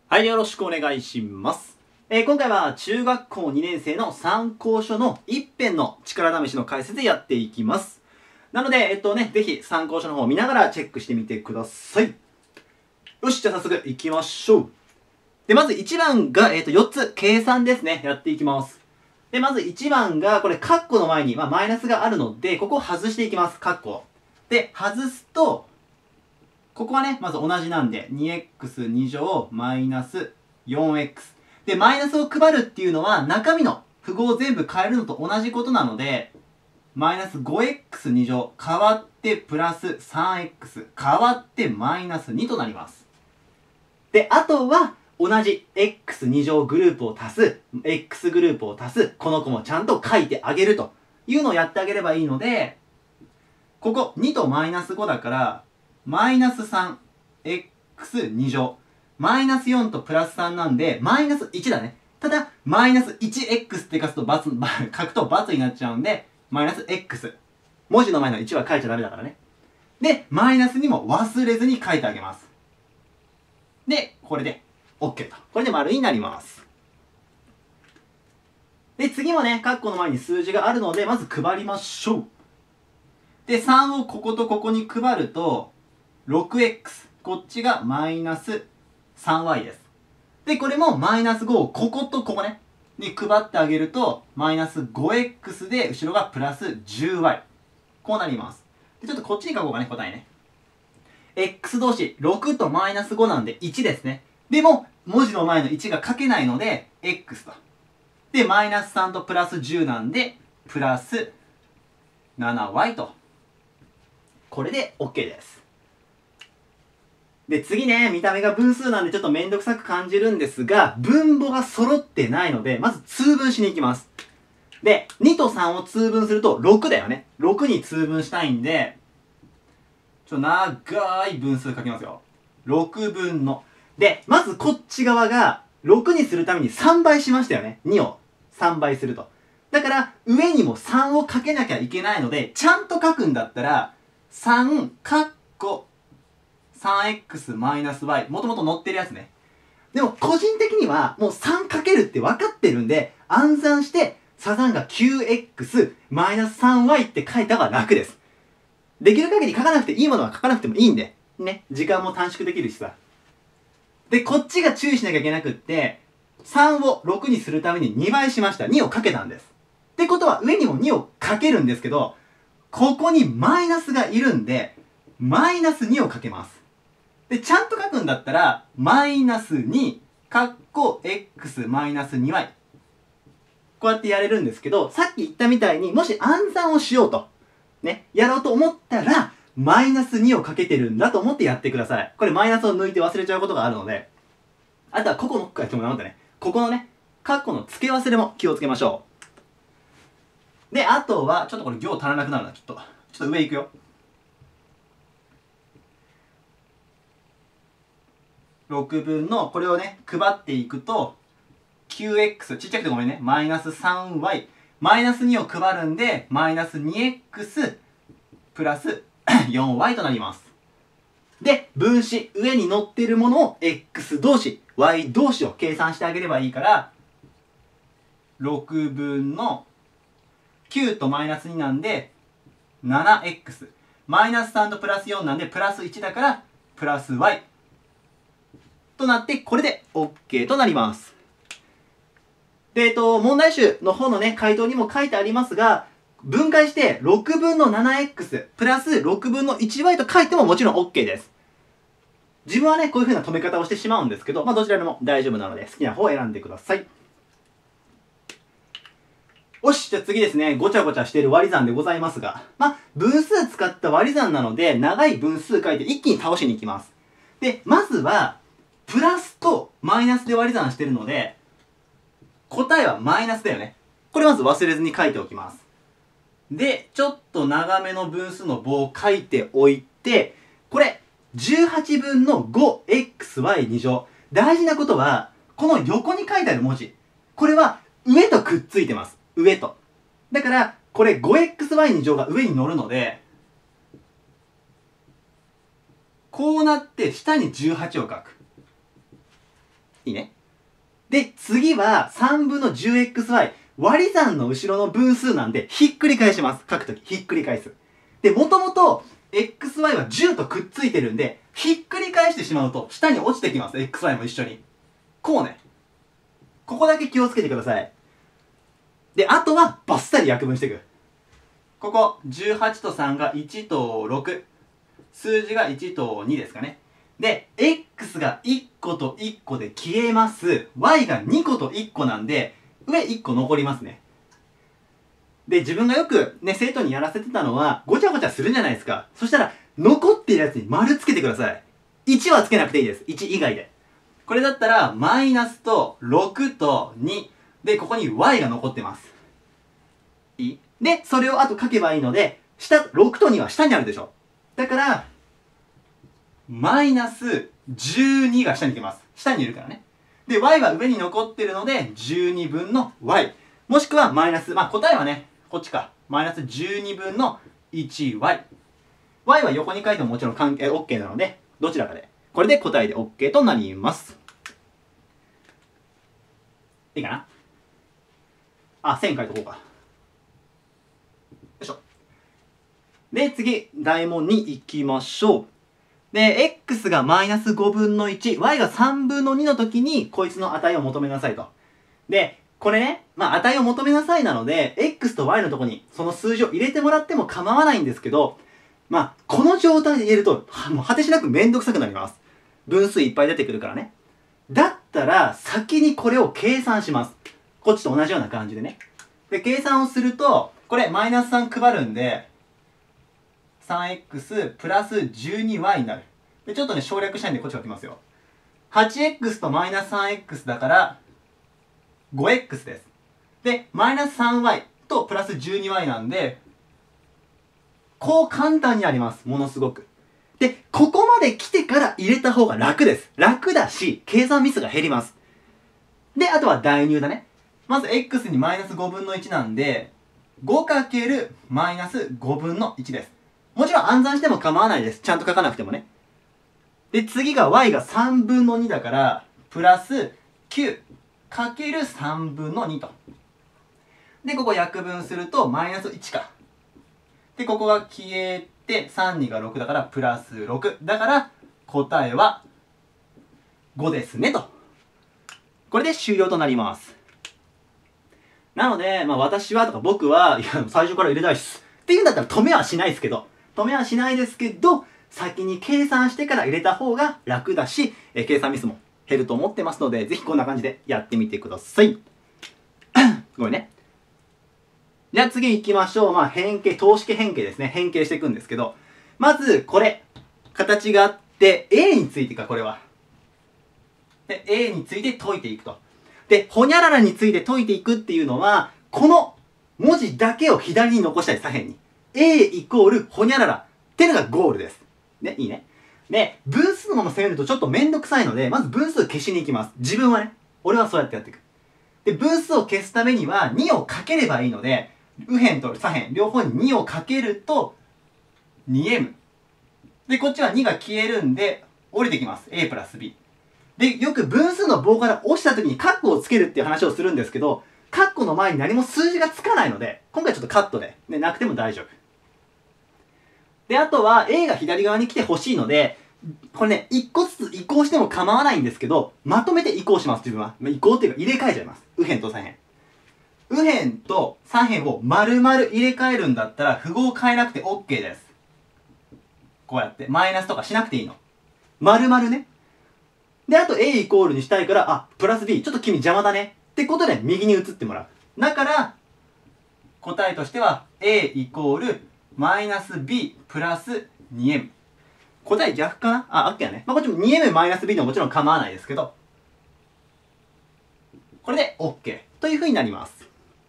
はい、よろしくお願いします。今回は中学校2年生の参考書の一編の力試しの解説でやっていきます。なので、ぜひ参考書の方を見ながらチェックしてみてください。よし、じゃあ早速行きましょう。で、まず1番が、4つ、計算ですね。やっていきます。で、まず1番が、これ、カッコの前に、マイナスがあるので、ここを外していきます。カッコ。で、外すと、ここはね、まず同じなんで、2x2 乗マイナス 4x。で、マイナスを配るっていうのは、中身の符号を全部変えるのと同じことなので、マイナス 5x2 乗変わってプラス 3x 変わってマイナス2となります。で、あとは、同じ x2 乗グループを足す、x グループを足す、この子もちゃんと書いてあげるというのをやってあげればいいので、ここ2とマイナス5だから、マイナス 3x2 乗。マイナス4とプラス3なんで、マイナス1だね。ただ、マイナス 1x って書くと×になっちゃうんで、マイナス x。文字の前の1は書いちゃダメだからね。で、マイナスにも忘れずに書いてあげます。で、これで OK と。これで丸になります。で、次もね、カッコの前に数字があるので、まず配りましょう。で、3をこことここに配ると、6x。こっちがマイナス 3y です。で、これもマイナス5をこことここね、に配ってあげると、マイナス 5x で後ろがプラス 10y。こうなります。で、ちょっとこっちに書こうかね、答えね。x 同士、6とマイナス5なんで1ですね。でも、文字の前の1が書けないので、x と。で、マイナス3とプラス10なんで、プラス 7y と。これで OK です。で、次ね、見た目が分数なんでちょっとめんどくさく感じるんですが、分母が揃ってないので、まず通分しに行きます。で、2と3を通分すると6だよね。6に通分したいんで、長い分数書きますよ。6分の。で、まずこっち側が、6にするために3倍しましたよね。2を3倍すると。だから、上にも3をかけなきゃいけないので、ちゃんと書くんだったら、3、カッコ、3x-y。もともと載ってるやつね。でも、個人的には、もう3かけるって分かってるんで、暗算して、サザンが 9x-3y って書いた方が楽です。できる限り書かなくていいものは書かなくてもいいんで、ね。時間も短縮できるしさ。で、こっちが注意しなきゃいけなくって、3を6にするために2倍しました。2をかけたんです。ってことは、上にも2をかけるんですけど、ここにマイナスがいるんで、マイナス2をかけます。で、ちゃんと書くんだったら、マイナス2、カッコ x マイナス 2y。こうやってやれるんですけど、さっき言ったみたいに、もし暗算をしようと、ね、やろうと思ったら、マイナス2をかけてるんだと思ってやってください。これマイナスを抜いて忘れちゃうことがあるので、あとはここの、ここのね、カッコの付け忘れも気をつけましょう。で、あとは、ちょっとこれ行足らなくなるな、きっと。ちょっと上行くよ。6分の、これをね、配っていくと、9x、ちっちゃくてごめんね、マイナス 3y、マイナス2を配るんで、マイナス 2x プラス4y となります。で、分子、上に乗っているものを x 同士、y 同士を計算してあげればいいから、6分の9とマイナス2なんで、7x。マイナス3とプラス4なんで、プラス1だから、プラス y。となって、これで OK となります。で、問題集の方のね、回答にも書いてありますが、分解して6分の 7x プラス6分の 1y と書いてももちろん OK です。自分はね、こういう風な止め方をしてしまうんですけど、どちらでも大丈夫なので好きな方を選んでください。よし、じゃあ次ですね、ごちゃごちゃしている割り算でございますが、分数使った割り算なので、長い分数書いて一気に倒しに行きます。で、まずは、プラスとマイナスで割り算してるので、答えはマイナスだよね。これまず忘れずに書いておきます。で、ちょっと長めの分数の棒を書いておいて、これ、18分の 5xy2 乗。大事なことは、この横に書いてある文字。これは上とくっついてます。上と。だから、これ 5xy2 乗が上に乗るので、こうなって下に18を書く。 いいね。で、次は3分の 10xy。割り算の後ろの分数なんで、ひっくり返します。書くとき、ひっくり返す。で、もともと、xy は10とくっついてるんで、ひっくり返してしまうと、下に落ちてきます。xy も一緒に。こうね。ここだけ気をつけてください。で、あとは、バッサリ約分していく。ここ、18と3が1と6。数字が1と2ですかね。で、x が1個と1個で消えます。y が2個と1個なんで、上1個残りますね。で、自分がよくね、生徒にやらせてたのは、ごちゃごちゃするじゃないですか。そしたら、残ってるやつに丸つけてください。1はつけなくていいです。1以外で。これだったら、マイナスと6と2。で、ここに y が残ってます。いい？で、それをあと書けばいいので、6と2は下にあるでしょ。だから、マイナス12が下に来ます。下にいるからね。で、y は上に残ってるので、12分の y。もしくはマイナス、答えはね、こっちか。マイナス12分の 1y。y は横に書いてももちろんOK なので、どちらかで。これで答えで OK となります。いいかな？線書いとこうか。よいしょ。で、次、大問に行きましょう。で、x がマイナス5分の1、y が3分の2の時に、こいつの値を求めなさいと。で、これね、値を求めなさいなので、x と y のとこに、その数字を入れてもらっても構わないんですけど、この状態で入れると、もう果てしなくめんどくさくなります。分数いっぱい出てくるからね。だったら、先にこれを計算します。こっちと同じような感じでね。で、計算をすると、これ、マイナス3配るんで、3x プラス 12y になる。で、ちょっとね、省略したいんでこっち書きますよ。8x とマイナス 3x だから、5x です。で、マイナス 3y とプラス 12y なんで、こう簡単にあります。ものすごく。で、ここまで来てから入れた方が楽です。楽だし、計算ミスが減ります。で、あとは代入だね。まず x にマイナス5分の1なんで、5× マイナス5分の1です。もちろん暗算しても構わないです。ちゃんと書かなくてもね。で、次が y が3分の2だから、プラス 9×3 分の2と。で、ここ約分すると、マイナス1か。で、ここが消えて、3、2が6だから、プラス6。だから、答えは5ですね、と。これで終了となります。なので、私はとか僕は、いや、最初から入れたいっす。っていうんだったら止めはしないですけど、先に計算してから入れた方が楽だし、計算ミスも減ると思ってますので、ぜひこんな感じでやってみてください。ごめんね。じゃあ次行きましょう。変形、等式変形ですね。変形していくんですけど、まずこれ、形があって、A についてか、これは。で、A について解いていくと。で、ほにゃららについて解いていくっていうのは、この文字だけを左に残したい、左辺に。A イコールほにゃららっていうのがゴールです。ね、いいね。で、分数のまま攻めるとちょっとめんどくさいので、まず分数を消しに行きます。自分はね。俺はそうやってやっていく。で、分数を消すためには2をかければいいので、右辺と左辺、両方に2をかけると 2m。で、こっちは2が消えるんで、降りてきます。a プラス b。で、よく分数の棒から落ちた時にカッコをつけるっていう話をするんですけど、カッコの前に何も数字がつかないので、今回ちょっとカットで、ね、なくても大丈夫。で、あとは A が左側に来てほしいので、これね、1個ずつ移行しても構わないんですけど、まとめて移行します、自分は。移行っていうか入れ替えちゃいます。右辺と左辺。右辺と左辺を丸々入れ替えるんだったら、符号を変えなくて OK です。こうやって。マイナスとかしなくていいの。丸々ね。で、あと A イコールにしたいから、プラス B。ちょっと君邪魔だね。ってことで、右に移ってもらう。だから、答えとしては、A イコール、マイナス B プラス 2m。答え逆かなOK だね。こっちも 2m マイナス B でももちろん構わないですけど、これで OK という風になります。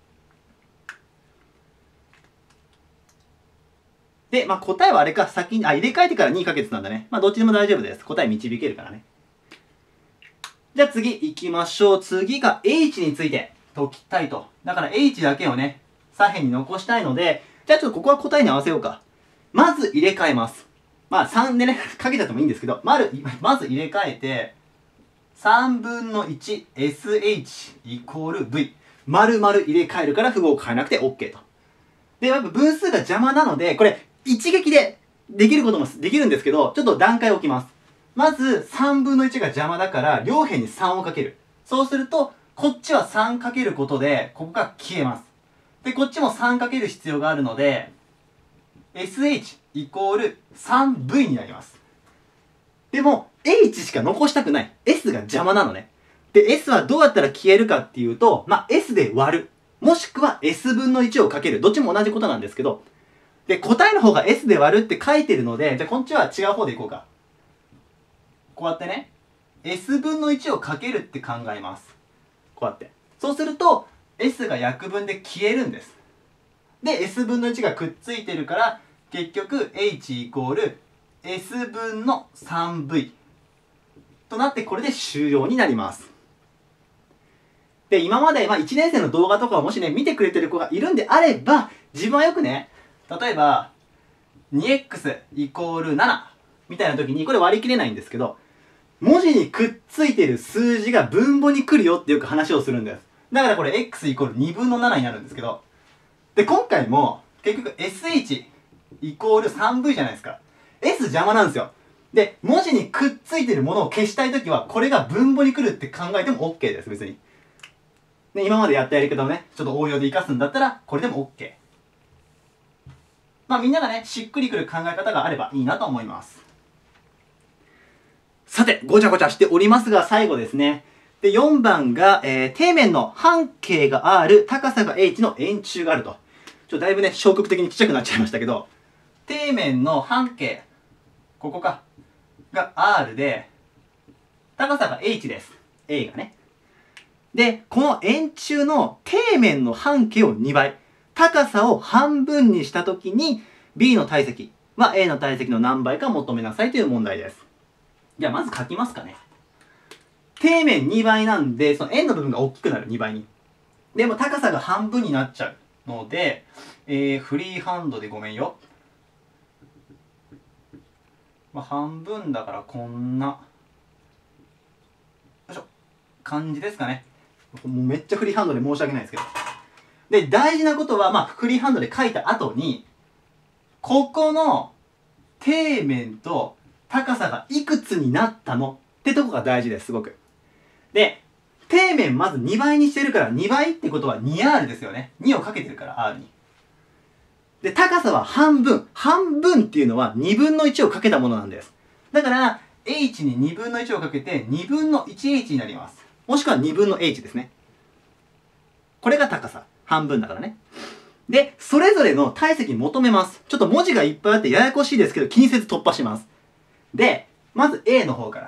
で、答えはあれか、先に、入れ替えてから2か月なんだね。どっちでも大丈夫です。答え導けるからね。じゃあ次行きましょう。次が H について解きたいと。だから H だけをね、左辺に残したいので、じゃあちょっとここは答えに合わせようか。まず入れ替えます。3でね、かけちゃってもいいんですけど、まず入れ替えて、 3分の 1sh イコール v。丸々入れ替えるから符号を変えなくて OK と。で、やっぱ分数が邪魔なので、これ一撃でできることもできるんですけど、ちょっと段階を置きます。まず3分の1が邪魔だから両辺に3をかける。そうすると、こっちは3かけることで、ここが消えます。で、こっちも3かける必要があるので、sh イコール 3v になります。でも、h しか残したくない。s が邪魔なのね。で、s はどうやったら消えるかっていうと、s で割る。もしくは s 分の1をかける。どっちも同じことなんですけど、で、答えの方が s で割るって書いてるので、じゃあこっちは違う方でいこうか。こうやってね、s 分の1をかけるって考えます。こうやって。そうすると、s が約分で消えるんです。で、s 分の1がくっついてるから、結局、h イコール s 分の 3v となって、これで終了になります。で、今まで、1年生の動画とかをもしね、見てくれてる子がいるんであれば、自分はよくね、例えば、2x イコール7みたいな時に、これ割り切れないんですけど、文字にくっついてる数字が分母に来るよってよく話をするんです。だからこれ x イコール2分の7になるんですけど、で、今回も、結局 sh イコール 3v じゃないですか。s 邪魔なんですよ。で、文字にくっついてるものを消したいときは、これが分母に来るって考えても OK です、別に。で、今までやったやり方をね、ちょっと応用で活かすんだったら、これでも OK。みんながね、しっくりくる考え方があればいいなと思います。さて、ごちゃごちゃしておりますが、最後ですね。で、4番が、底面の半径が r、高さが h の円柱があると。だいぶね、消極的にちっちゃくなっちゃいましたけど、底面の半径、ここか、が r で、高さが h です。a がね。で、この円柱の底面の半径を2倍、高さを半分にしたときに、b の体積は a の体積の何倍か求めなさいという問題です。じゃあまず書きますかね。底面2倍なんで、その円の部分が大きくなる、2倍に。でも高さが半分になっちゃうので、フリーハンドでごめんよ。半分だからこんな、よいしょ、感じですかね。もうめっちゃフリーハンドで申し訳ないですけど。で、大事なことは、フリーハンドで書いた後に、ここの底面と高さがいくつになったのってとこが大事です、すごく。で、底面まず2倍にしてるから、2倍ってことは 2r ですよね。2をかけてるから、r に。で、高さは半分。半分っていうのは2分の1をかけたものなんです。だから、h に2分の1をかけて、2分の 1h になります。もしくは2分の h ですね。これが高さ。半分だからね。で、それぞれの体積求めます。ちょっと文字がいっぱいあってややこしいですけど、気にせず突破します。で、まず A の方から。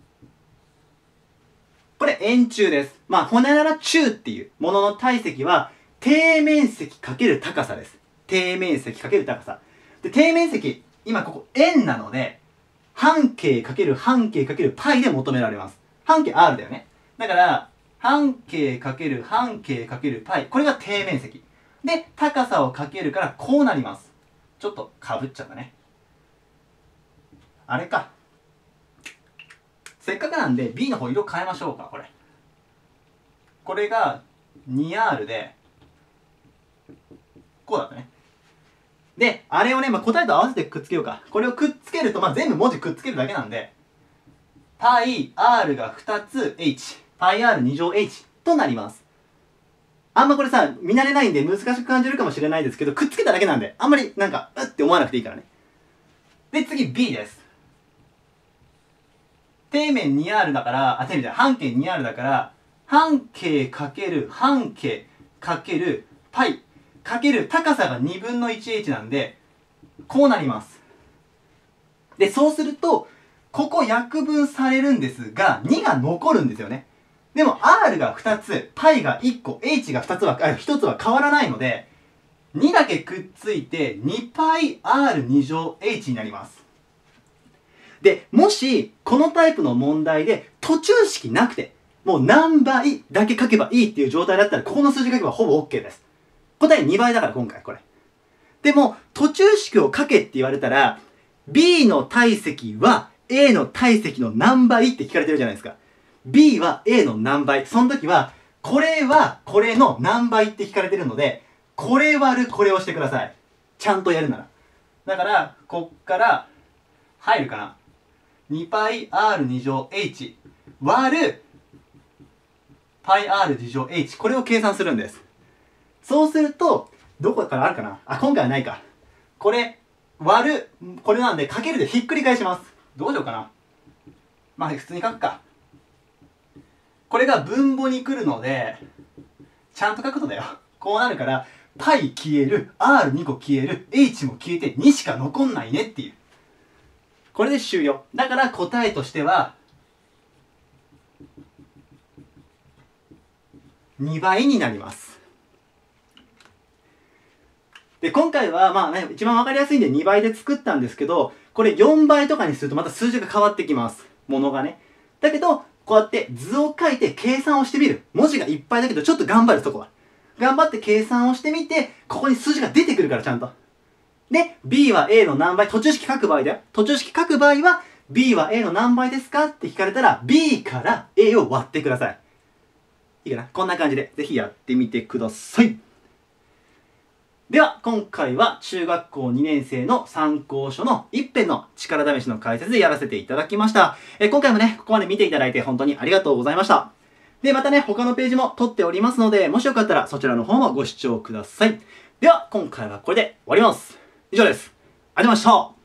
これ円柱です。ほにゃらら柱っていうものの体積は、底面積×高さです。底面積×高さ。で、底面積、今ここ円なので、半径×半径×パイで求められます。半径 r だよね。だから、半径×半径×パイ。これが底面積。で、高さをかけるからこうなります。ちょっとかぶっちゃったね。あれか。せっかくなんで B の方色変えましょうか、これ。これが 2r で、こうだったね。で、あれをね、答えと合わせてくっつけようか。これをくっつけると、全部文字くっつけるだけなんで、πr が2つ h、πr 2乗 h となります。あんまこれさ、見慣れないんで難しく感じるかもしれないですけど、くっつけただけなんで、あんまりなんか、うって思わなくていいからね。で、次 B です。底面 2r だから、底面じゃない、半径 2r だから、半径×半径×パイ×高さが2分の 1h なんで、こうなります。で、そうすると、ここ約分されるんですが、2が残るんですよね。でも r が2つ、π が1個、h が1つは変わらないので、2だけくっついて 2πr2 乗 h になります。で、もし、このタイプの問題で途中式なくて、もう何倍だけ書けばいいっていう状態だったら、ここの数字書けばほぼ OK です。答え2倍だから今回これ。でも、途中式を書けって言われたら、B の体積は A の体積の何倍って聞かれてるじゃないですか。 B は A の何倍。その時は、これはこれの何倍って聞かれてるので、これ割るこれをしてください。ちゃんとやるなら。だから、こっから、入るかな。2πr2 乗 h 割る πr2 乗 h。これを計算するんです。そうすると、どこからあるかなあ、今回はないか。これ、割る、これなんで、かけるでひっくり返します。どうしようかな。まあ、普通に書くか。これが分母に来るので、ちゃんと書くとだよ。こうなるから、π 消える、r2 個消える、h も消えて2しか残んないねっていう。これで終了。だから答えとしては、2倍になります。で、今回はまあね、一番わかりやすいんで2倍で作ったんですけど、これ4倍とかにするとまた数字が変わってきます。ものがね。だけど、こうやって図を書いて計算をしてみる。文字がいっぱいだけど、ちょっと頑張る、そこは。頑張って計算をしてみて、ここに数字が出てくるから、ちゃんと。で、B は A の何倍、途中式書く場合だよ。途中式書く場合は、B は A の何倍ですかって聞かれたら、B から A を割ってください。いいかな？こんな感じで、ぜひやってみてください。では、今回は中学校2年生の参考書の一編の力試しの解説でやらせていただきました。今回もね、ここまで見ていただいて本当にありがとうございました。で、またね、他のページも撮っておりますので、もしよかったらそちらの方もご視聴ください。では、今回はこれで終わります。以上です。ありがとうございました。